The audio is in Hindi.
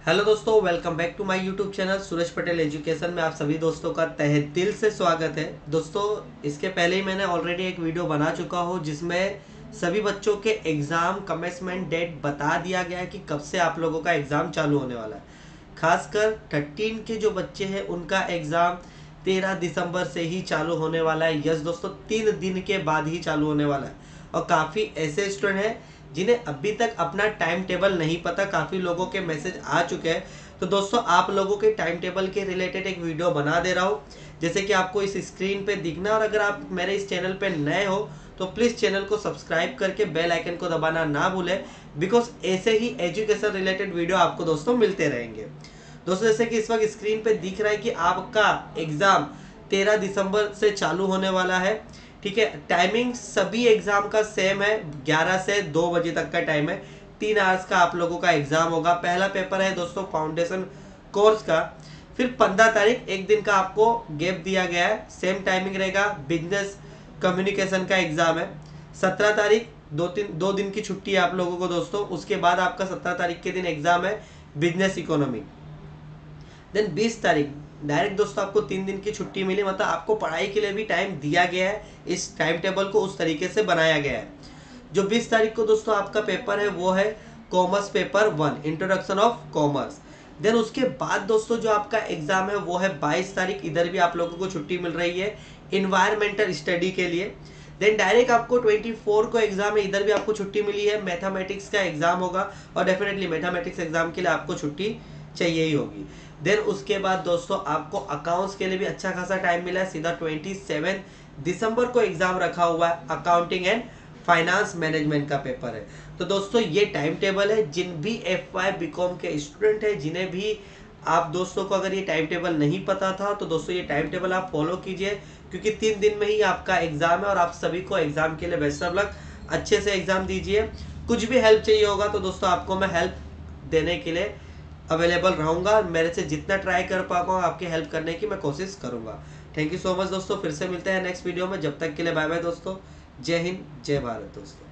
हेलो दोस्तों, welcome back to my YouTube channel Suraj Patel education में आप सभी दोस्तों का तहे दिल से स्वागत है। दोस्तों, इसके पहले ही मैंने ऑलरेडी एक वीडियो बना चुका हूँ जिसमें सभी बच्चों के एग्ज़ाम कमेंसमेंट डेट बता दिया गया है कि कब से आप लोगों का एग्ज़ाम चालू होने वाला है। खासकर 13 के जो बच्चे हैं उनका एग्ज़ाम 13 दिसंबर से ही चालू होने वाला है। यस दोस्तों, 3 दिन के बाद ही चालू होने वाला है। और काफ़ी ऐसे स्टूडेंट हैं जिन्हें अभी तक अपना टाइम टेबल नहीं पता। काफ़ी लोगों के मैसेज आ चुके हैं। तो दोस्तों, आप लोगों के टाइम टेबल के रिलेटेड एक वीडियो बना दे रहा हूँ, जैसे कि आपको इस स्क्रीन पे दिखना। और अगर आप मेरे इस चैनल पे नए हो तो प्लीज़ चैनल को सब्सक्राइब करके बेल आइकन को दबाना ना भूलें, बिकॉज ऐसे ही एजुकेशन रिलेटेड वीडियो आपको दोस्तों मिलते रहेंगे। दोस्तों, जैसे कि इस वक्त स्क्रीन पे दिख रहा है कि आपका एग्ज़ाम 13 दिसंबर से चालू होने वाला है। ठीक है, टाइमिंग सभी एग्जाम का सेम है, 11 से 2 बजे तक का टाइम है। 3 आवर्स का आप लोगों का एग्जाम होगा। पहला पेपर है दोस्तों फाउंडेशन कोर्स का। फिर 15 तारीख एक दिन का आपको गैप दिया गया है, सेम टाइमिंग रहेगा। बिजनेस कम्युनिकेशन का एग्जाम है। 17 तारीख 2 दिन की छुट्टी है आप लोगों को दोस्तों। उसके बाद आपका 17 तारीख के दिन एग्जाम है बिजनेस इकोनॉमी। देन 20 तारीख डायरेक्ट दोस्तों आपको 3 दिन की छुट्टी मिली। मतलब आपको पढ़ाई के लिए भी टाइम दिया गया है, इस टाइम टेबल को उस तरीके से बनाया गया है। जो 20 तारीख को दोस्तों आपका पेपर है वो है commerce paper 1, introduction of commerce. Then उसके बाद दोस्तों जो आपका एग्जाम है वो है 22 तारीख। इधर भी आप लोगों को छुट्टी मिल रही है इन्वायरमेंटल स्टडी के लिए। देन डायरेक्ट आपको 24 को एग्जाम है, इधर भी आपको छुट्टी मिली है। मैथमेटिक्स का एग्जाम होगा और डेफिनेटली मैथमेटिक्स एग्जाम के लिए आपको छुट्टी चाहिए ही होगी। देन उसके बाद दोस्तों आपको अकाउंट्स के लिए भी अच्छा खासा टाइम मिला है। सीधा 27 दिसंबर को एग्जाम रखा हुआ है, अकाउंटिंग एंड फाइनेंस मैनेजमेंट का पेपर है। तो दोस्तों ये टाइम टेबल है। जिन भी FY बीकॉम के स्टूडेंट हैं, जिन्हें भी आप दोस्तों को अगर ये टाइम टेबल नहीं पता था तो दोस्तों ये टाइम टेबल आप फॉलो कीजिए, क्योंकि 3 दिन में ही आपका एग्जाम है। और आप सभी को एग्जाम के लिए बेस्ट ऑफ लक, अच्छे से एग्जाम दीजिए। कुछ भी हेल्प चाहिए होगा तो दोस्तों आपको मैं हेल्प देने के लिए अवेलेबल रहूंगा। मेरे से जितना ट्राई कर पाऊंगा आपकी हेल्प करने की मैं कोशिश करूंगा। थैंक यू सो मच दोस्तों, फिर से मिलते हैं नेक्स्ट वीडियो में। जब तक के लिए बाय बाय दोस्तों। जय हिंद, जय भारत दोस्तों।